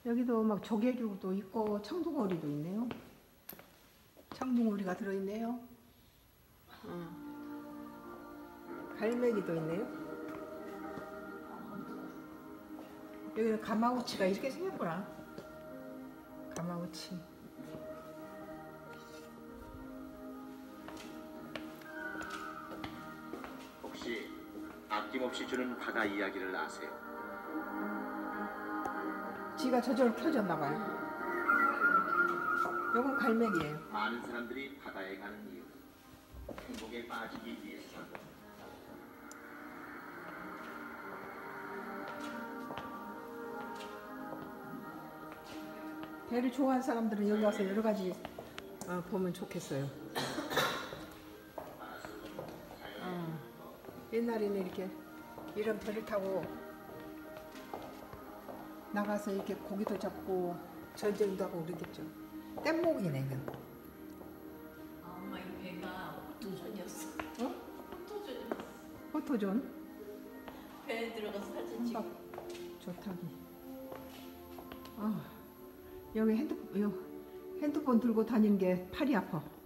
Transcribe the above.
여기도 막 조개류도 있고 청둥오리도 있네요. 청둥오리가 들어있네요. 갈매기도 있네요. 여기는 가마우치가 이렇게 생겼구나. 가마우치. 혹시 아낌없이 주는 바다 이야기를 아세요? 지가 저절로 켜졌나봐요. 요건 갈매기예요. 많은 사람들이 바다에 가는 이유, 행복에 빠지기 위해서. 배를 좋아하는 사람들은 여기 와서 여러 가지 보면 좋겠어요. 옛날에는 이렇게 이런 배를 타고 나가서 이렇게 고기도 잡고 전쟁도 하고 그러겠죠. 뗏목이네 이거. 엄마 이 배가 포토존이었어. 어? 포토존이었어. 포토존? 배에 들어가서 사진 찍고. 좋다기. 여기 핸드폰 들고 다니는 게 팔이 아파.